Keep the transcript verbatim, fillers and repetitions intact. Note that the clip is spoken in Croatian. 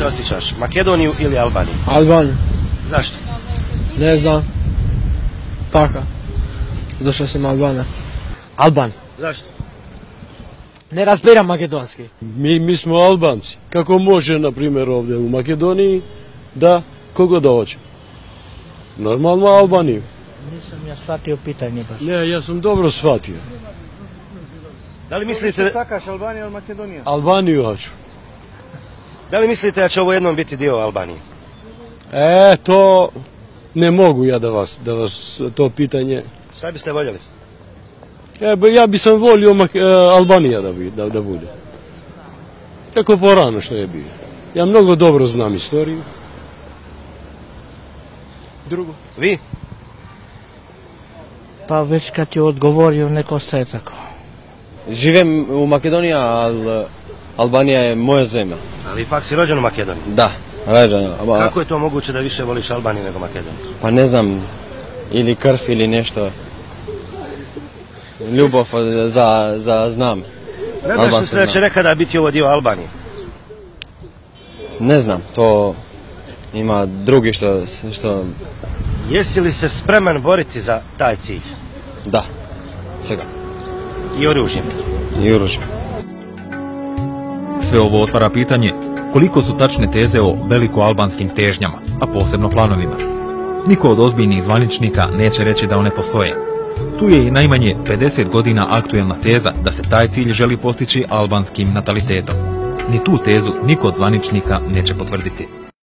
više osjećaš, Makedoniju ili Albaniju? Albaniju. Zašto? Ne znam. Tako. Zašto sam Albanac. Alban. Zašto? Ne razbiram makedonski. Mi, mi smo Albanci. Kako može, na primjer, ovdje u Makedoniji, da kogo da hoće? Normalno Albaniju. Nisam ja shvatio pitanje baš. Ne, ja sam dobro shvatio. Da li mislite, Sakaš Albaniju ili Makedoniju? Albaniju hoću. da li mislite da će ovo jednom biti dio Albanije? E, to ne mogu ja da vas, da vas to pitanje... Šta biste voljeli? E, ba, ja bi sam volio Mak- e, Albanija da, bi, da, da bude. Tako porano što je bio. Ja mnogo dobro znam istoriju. Drugo? Vi? Pa već kad ti odgovorio, neko ostaje tako. Živim u Makedoniji, ali Albanija je moja zemlja. Ali ipak si rođen u Makedoniji. Da, rođen. Kako je to moguće da više voliš Albaniju nego Makedoniju? Pa ne znam, ili krv ili nešto. Ljubav za, za znam. Nadaš li se da će nekada biti ovo dio Albanije? Ne znam, to ima drugi što, što... Jesi li se spreman boriti za taj cilj? Da, svega. I oružjem? I oružjem. Sve ovo otvara pitanje koliko su tačne teze o veliko-albanskim težnjama, a posebno planovima. Niko od ozbiljnih zvaničnika neće reći da one postoje. Tu je i najmanje pedeset godina aktuelna teza da se taj cilj želi postići albanskim natalitetom. Ni tu tezu niko od zvaničnika neće potvrditi.